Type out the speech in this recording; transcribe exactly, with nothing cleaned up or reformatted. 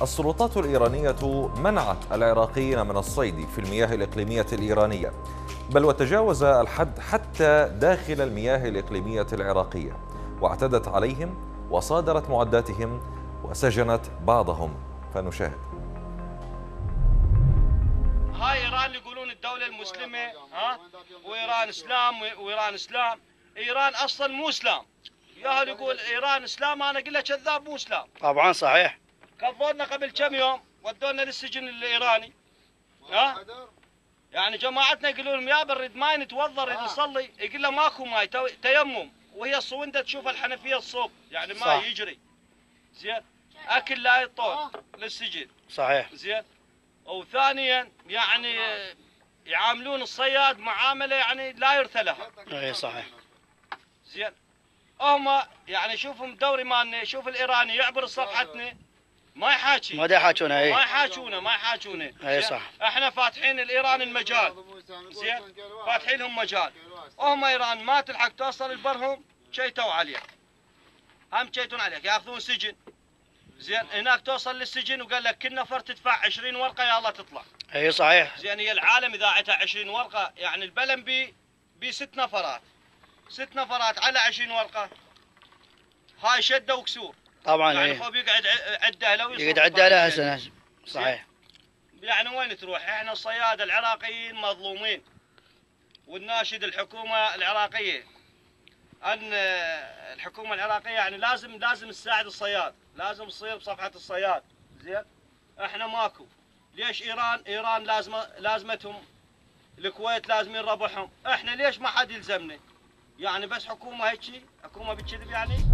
السلطات الإيرانية منعت العراقيين من الصيد في المياه الإقليمية الإيرانية، بل وتجاوز الحد حتى داخل المياه الإقليمية العراقية، واعتدت عليهم وصادرت معداتهم وسجنت بعضهم. فنشاهد. هاي ايران يقولون الدولة المسلمة، ها، وايران اسلام وايران اسلام. ايران اصلا مو اسلام. ياهل يقول ايران اسلام، انا اقول له كذاب مو اسلام. طبعا صحيح. كفونا قبل كم يوم ودونا للسجن الايراني. ها؟ يعني جماعتنا يقولون لهم يا نريد ماي نتوضا نريد نصلي، يقول له ماكو ماي تيمم، وهي الصونده تشوف الحنفيه الصوب، يعني ماي يجري. زين؟ اكل لا يطول للسجن. صحيح. زين؟ وثانيا يعني يعاملون الصياد معامله يعني لا يرثى لها. اي صحيح. زين؟ هم يعني شوفهم دوري مالنا، شوف الايراني يعبر صفحتنا ما يحاكي. ما دا يحاكونه. اي ما يحاكونه ما يحاكونه. اي صح. احنا فاتحين الايران المجال. زين؟ فاتحين لهم مجال. هم ايران ما تلحق توصل البرهم شيتوا عليه. هم شيتون عليك ياخذون سجن. زين؟ هناك توصل للسجن وقال لك كل نفر تدفع عشرين ورقه يا الله تطلع. اي صحيح. زين هي العالم اذا عتها عشرين ورقه، يعني البلم بي بست نفرات. ست نفرات على عشرين ورقه. هاي شده وكسور. طبعا. يعني ايه. هو بيقعد عده له يقعد عده له سنه. صحيح. يعني وين تروح؟ احنا الصيادة العراقيين مظلومين، والناشد الحكومة العراقية ان الحكومة العراقية يعني لازم لازم تساعد الصياد، لازم تصير بصفحة الصياد. زين؟ احنا ماكو. ليش ايران؟ ايران لازمه لازمتهم، الكويت لازمين ربحهم، احنا ليش ما حد يلزمنا؟ يعني بس حكومة هيك حكومة بالكذب يعني؟